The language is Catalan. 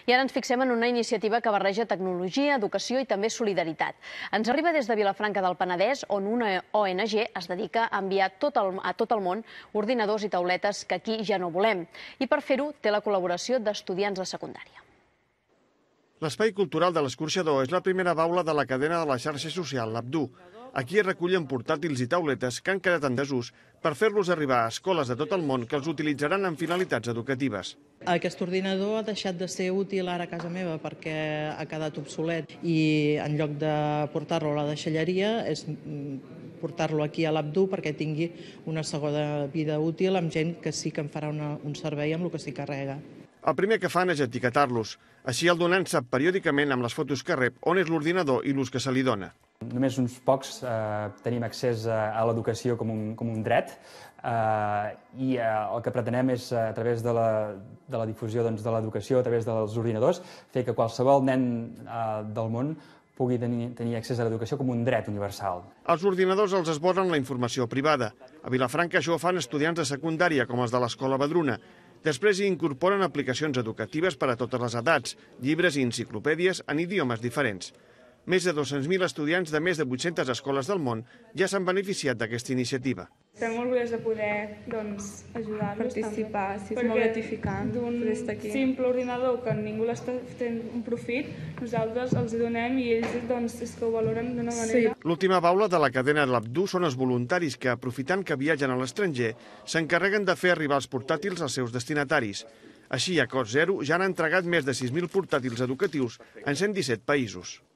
I ara ens fixem en una iniciativa que barreja tecnologia, educació i també solidaritat. Ens arriba des de Vilafranca del Penedès, on una ONG es dedica a enviar a tot el món ordinadors i tauletes que aquí ja no volem. I per fer-ho té la col·laboració d'estudiants de secundària. L'espai cultural de l'Escorxador és la primera baula de la cadena de la xarxa social Labdoo. Aquí es recullen portàtils i tauletes que han quedat en desús per fer-los arribar a escoles de tot el món que els utilitzaran en finalitats educatives. Aquest ordinador ha deixat de ser útil ara a casa meva perquè ha quedat obsolet i en lloc de portar-lo a la deixalleria és portar-lo aquí a Labdoo perquè tingui una segona vida útil amb gent que sí que em farà un servei amb el que s'hi carrega. El primer que fan és etiquetar-los. Així el donant sap periòdicament amb les fotos que rep on és l'ordinador i l'ús que se li dona. Només uns pocs tenim accés a l'educació com un dret i el que pretenem és, a través de la difusió de l'educació, a través dels ordinadors, fer que qualsevol nen del món pugui tenir accés a l'educació com un dret universal. Els ordinadors els esborren la informació privada. A Vilafranca això ho fan estudiants de secundària, com els de l'Escola Badruna. Després hi incorporen aplicacions educatives per a totes les edats, llibres i enciclopèdies en idiomes diferents. Més de 200.000 estudiants de més de 800 escoles del món ja s'han beneficiat d'aquesta iniciativa. Estem orgullosos de poder ajudar-los, participar, és molt gratificant poder estar aquí. D'un simple ordinador que ningú l'està fent un profit, nosaltres els donem i ells és que ho valoren d'una manera. L'última baula de la cadena Labdoo són els voluntaris que, aprofitant que viatgen a l'estranger, s'encarreguen de fer arribar els portàtils als seus destinataris. Així, a cost zero, ja han entregat més de 6.000 portàtils educatius en 117 països.